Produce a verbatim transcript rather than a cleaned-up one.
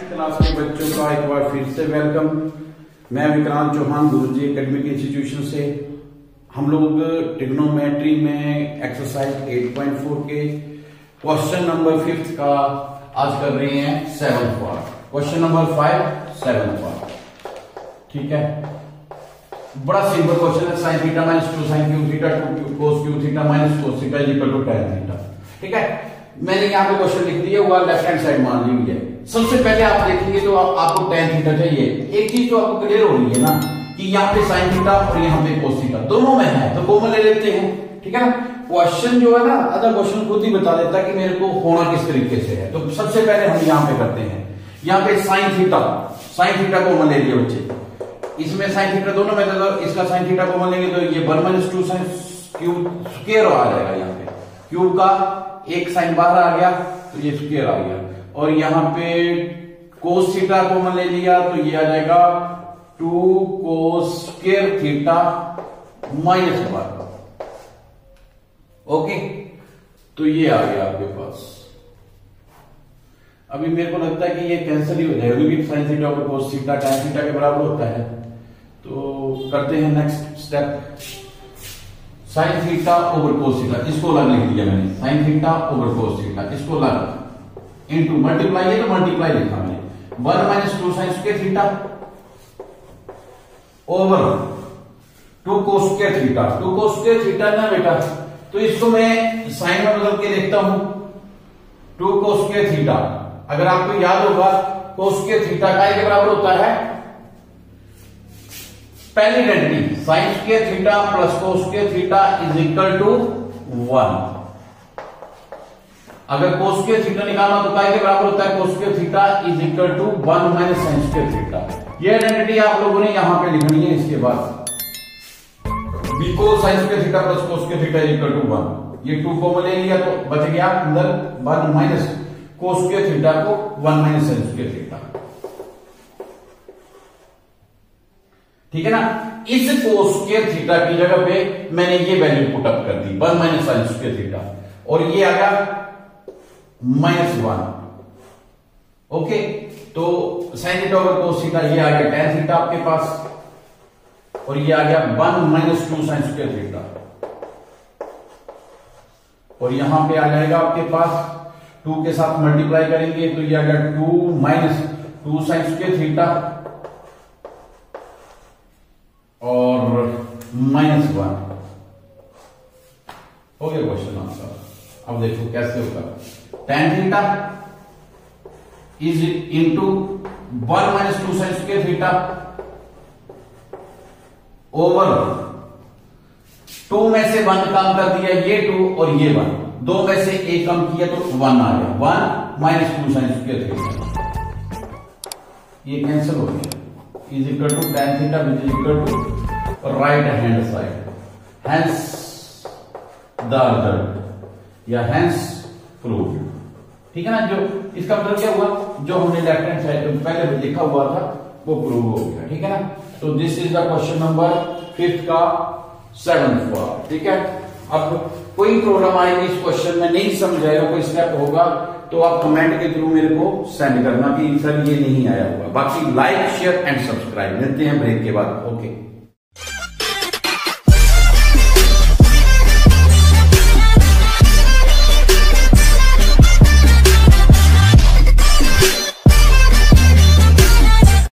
Class के बच्चों का एक बार फिर से वेलकम। मैं विक्रांत चौहान गुरुजी एकेडमिक इंस्टीट्यूशन से। हम लोग ट्रिग्नोमेट्री में एक्सरसाइज आठ पॉइंट चार के क्वेश्चन नंबर फिफ्थ का आज कर रहे हैं seventh part. Question number five seventh part, ठीक है। बड़ा सिंपल क्वेश्चन है। Sine theta minus two sine cube theta two cos cube theta minus cos theta equal to tan theta, ठीक है। मैंने यहाँ पे क्वेश्चन लिख दिया हुआ, लेफ्ट हैंड साइड मान ली हुई है। सबसे पहले आप देखेंगे तो आप, आपको टेन थीटा चाहिए। एक चीज तो आपको क्लियर हो रही है ना कि यहाँ पे साइन थीटा और यहाँ पे कोस थीटा दोनों में है, तो कॉमन ले लेते हैं, ठीक है ना। क्वेश्चन जो है ना, अगर क्वेश्चन खुद ही बता देता कि मेरे को होना किस तरीके से है, तो सबसे पहले हम यहाँ पे करते हैं। यहाँ पे sine theta sine theta common ले लिया बच्चे। इसमें साइन थीटा दोनों में, तो इसका साइन थीटा कॉमन लेंगे तो ये one minus two sine cube square आ जाएगा। यहाँ पे क्यूब का एक साइन बाहर आ गया तो ये स्क्वायर आ गया, और यहाँ पे कोस थीटा कॉमन ले लिया तो ये आ जाएगा two cos square theta minus one. Okay, तो ये आ गया आपके पास। अभी मेरे को लगता है कि ये कैंसिल ही हो जाएगा क्योंकि साइन थीटा और कोस थीटा tan थीटा के बराबर होता है। तो करते हैं next step. Sine theta over cos theta, इसको अलग लिख दिया मैंने। Sine theta over cos theta, इसको अलग इनटू मल्टीप्लाई है तो मल्टीप्लाई लिखा मैंने। One minus two sine square theta over two cos square theta. Two cos square theta ना बेटा, तो इसको मैं साइन में बदल के देखता हूं। टू कोस स्क्वायर थीटा, अगर आपको याद होगा कोस स्क्वायर थीटा का के बराबर होता है पहली identity, sine square theta plus cos square theta is equal to one. अगर कोस स्क्वायर थीटा निकालना तो काय के बराबर होता है, cos square theta is equal to one minus sine square theta. ये आइडेंटिटी आप लोगों ने यहां पे लिखनी है। इसके बाद because sine square theta plus cos square theta is equal to one, ये टू को ले लिया तो बच गया अंदर one minus cos square theta को one minus sine square theta, ठीक है ना। इस कोस स्क्वायर थीटा की जगह पे मैंने ये वैल्यू पुट अप कर दी, one minus sine square theta, और ये आ गया माइनस वन। ओके, तो sine theta over cos theta ये आ गया टेन थीटा आपके पास, और ये आ गया one minus two sine square theta, और यहां पे आ जाएगा आपके पास टू के साथ मल्टीप्लाई करेंगे तो ये आ गया two minus two sine square theta और माइनस वन। हो गया क्वेश्चन आंसर। अब देखो कैसे होगा। Tan theta is into one minus two sine square theta over two में से वन कम कर दिया, ये टू और ये वन, दो में से एक कम किया तो वन आ गया, one minus two sine square theta, ये कैंसिल हो गया। Is equal to tan theta which is equal to right hand side, hence the other या हैंस प्रूव, ठीक है ना। जो इसका मतलब क्या हुआ, जो हमने लेफ्ट हैंड साइड पहले लिखा हुआ था वो प्रूव हो गया, ठीक है ना। तो this is the question number fifth का सेवंथ पार्ट, ठीक है। अब कोई प्रॉब्लम आएगी इस क्वेश्चन में, नहीं समझ आएगा, कोई स्टेप होगा तो आप कमेंट के थ्रू मेरे को सेंड करना कि सर ये नहीं आया हुआ। बाकी लाइक शेयर एंड सब्सक्राइब। मिलते हैं ब्रेक के बाद। ओके।